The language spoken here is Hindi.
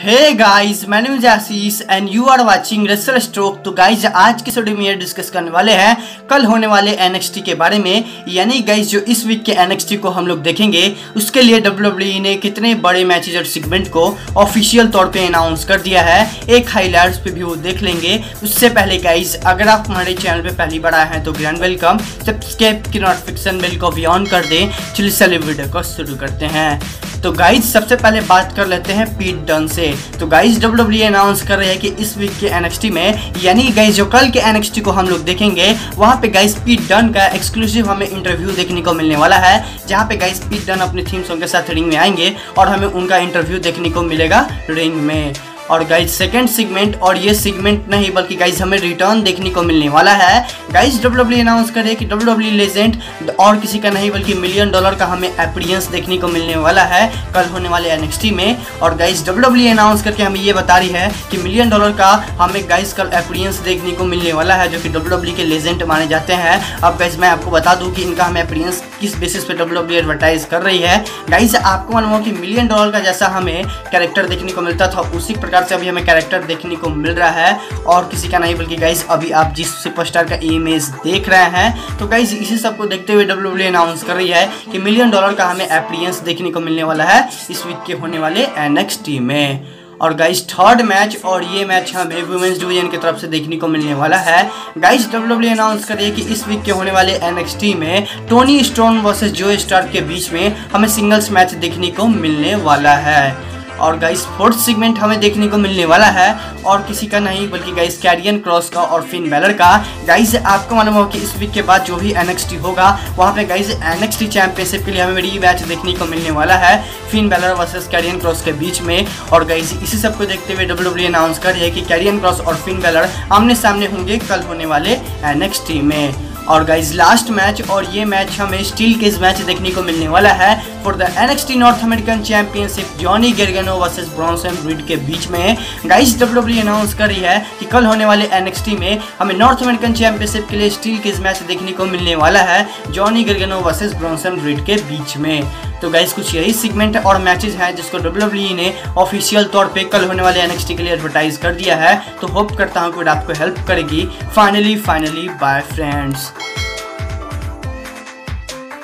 हे गाइस, मैं name Ashish and you are watching wrestle stroke. तो गाइस, आज के वीडियो में ये डिस्कस करने वाले हैं कल होने वाले NXT के बारे में। यानी गाइस, जो इस वीक के NXT को हम लोग देखेंगे उसके लिए WWE ने कितने बड़े मैचेज और सेगमेंट को ऑफिशियल तौर पे अनाउंस कर दिया है। एक हाईलाइट्स पे भी वो देख लेंगे। उससे पहले गाइस, अगर आप हमारे चैनल पे पहली बार आए हैं तो ग्रैंड वेलकम। सब्सक्राइब की नोटिफिकेशन बेल को भी ऑन कर दें। चलिए चलिए वीडियो को शुरू करते हैं। तो गाइस, सबसे पहले बात कर लेते हैं पीट डन से। तो गाइस, WWE अनाउंस कर रहे हैं कि इस वीक के NXT में, यानी गाइस जो कल के NXT को हम लोग देखेंगे, वहां पे गाइस पीट डन का एक्सक्लूसिव हमें इंटरव्यू देखने को मिलने वाला है। जहां पे गाइस पीट डन अपने थीम सॉन्ग के साथ रिंग में आएंगे और हमें उनका इंटरव्यू देखने को मिलेगा रिंग में। और गाइस सेकंड सेगमेंट, और ये सेगमेंट नहीं बल्कि गाइस हमें रिटर्न देखने को मिलने वाला है। गाइस WWE अनाउंस करे कि WWE लेजेंड और किसी का नहीं बल्कि $1 मिलियन का हमें अपीयरेंस देखने को मिलने वाला है कल होने वाले NXT में। और गाइस WWE अनाउंस करके हमें ये बता रही है कि $1 मिलियन का हमें गाइस कल अपीयरेंस देखने को मिलने वाला है, जो कि WWE के लेजेंड माने जाते हैं। अब गाइस मैं आपको बता दूं कि इनका हमें अपीयरेंस किस बेसिस पे WWE एडवर्टाइज कर रही है। गाइस, आपको मालूम हो कि $1 मिलियन का जैसा हमें कैरेक्टर देखने को मिलता था, उसी प्रकार से अभी हमें कैरेक्टर देखने को मिल रहा है, और किसी का नहीं बल्कि गाइस अभी आप जिस सुपरस्टार का इमेज देख रहे हैं। तो गाइस, इसी सब को देखते हुए WWE अनाउंस कर रही है कि $1 मिलियन का हमें अपीयरेंस देखने को मिलने वाला है इस वीक के होने वाले NXT में। और गाइस थर्ड मैच, और ये मैच हमें वुमेन्स डिवीजन की तरफ से देखने को मिलने वाला है। गाइस WWE अनाउंस कर रही है कि इस वीक के होने वाले NXT में Tony Stone versus Joe Star के बीच में हमें सिंगल्स मैच देखने को मिलने वाला है। और गाइस फोर्थ सेगमेंट हमें देखने को मिलने वाला है, और किसी का नहीं बल्कि गाइस कैरियन क्रॉस का और फिन बैलर का। गाइस, आपको मालूम हो कि इस वीक के बाद जो भी NXT होगा वहाँ पे गाइस NXT चैंपियनशिप के लिए हमें री मैच देखने को मिलने वाला है Finn Balor versus Karrion Kross के बीच में। और गाइस, इसी सब को देखते हुए WWE अनाउंस कर रही है कि कैरियन क्रॉस और फिन बैलर आमने सामने होंगे कल होने वाले NXT में। और गाइस लास्ट मैच, और ये मैच हमें स्टील केज मैच देखने को मिलने वाला है for the NXT North American championship Johnny Gargano versus Bronson Reed के बीच में। गाइस WWE अनाउंस कर रही है कि कल होने वाले NXT में हमें नॉर्थ अमेरिकन चैंपियनशिप के लिए स्टील केज मैच देखने को मिलने वाला है Johnny Gargano versus Bronson Reed के बीच में। तो गाइस, कुछ यही सेगमेंट और मैचेस हैं जिसको WWE ने ऑफिशियल तौर पे कल होने वाले NXT के लिए एडवर्टाइज कर दिया है। तो होप करता हूँ कि आपको हेल्प करेगी। Finally bye friends.